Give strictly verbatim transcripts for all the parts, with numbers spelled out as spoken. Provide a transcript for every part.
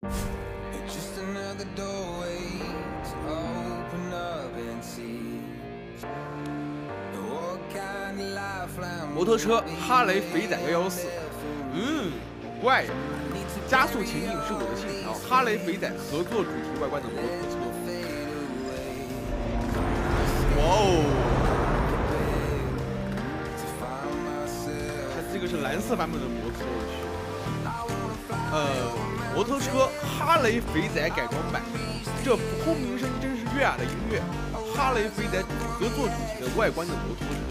摩托车哈雷肥仔幺幺四，嗯，怪呀！加速前进是我的信条。哈雷肥仔合作主题外观的摩托车。哇哦！它这个是蓝色版本的摩托车，呃，摩托车哈雷肥仔改装版。这轰鸣声真是悦耳的音乐。哈雷肥仔合作主题的外观的摩托车。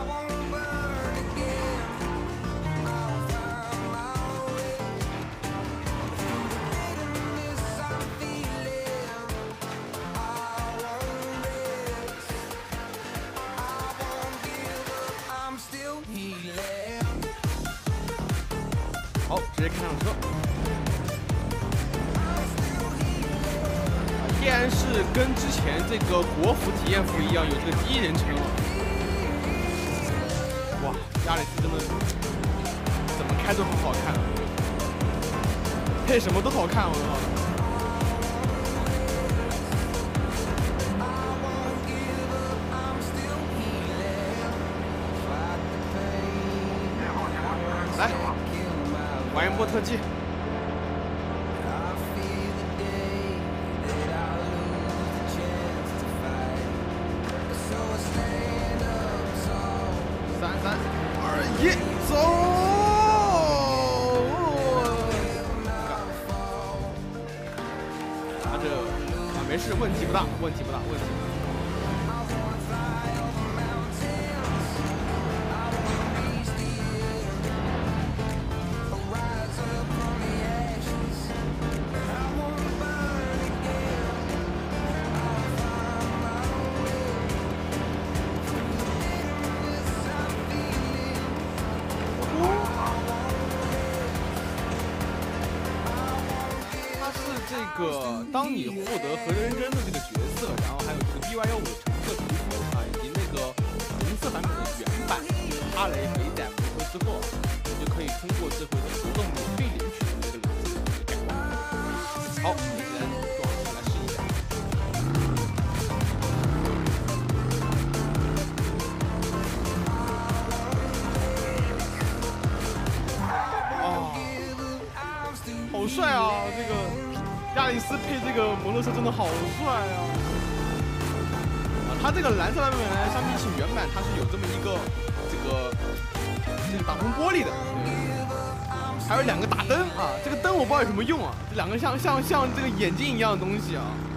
好，直接开上车。依然是跟之前这个国服体验服一样，有这个第一人称。哇，亚里斯真的怎么开都很好看，配什么都好看，我靠！ 来，玩一波特技。三三二一，走！他这啊，没事，问题不大，问题不大，问题不大。 这个，当你获得何真真的这个角色，然后还有这个 B Y 幺五的橙色皮肤啊，以及那个红色版本的原版哈雷肥仔摩托之后，你就可以通过这回的活动免费领取这个蓝色的改装。好，我们先坐上车来试一下。啊，好帅啊！这个。 亚里斯配这个摩托车真的好帅啊！啊，它这个蓝色版本呢，相比起原版，它是有这么一个这个这个挡风玻璃的，还有两个大灯啊。这个灯我不知道有什么用啊，这两个像像像这个眼镜一样的东西啊。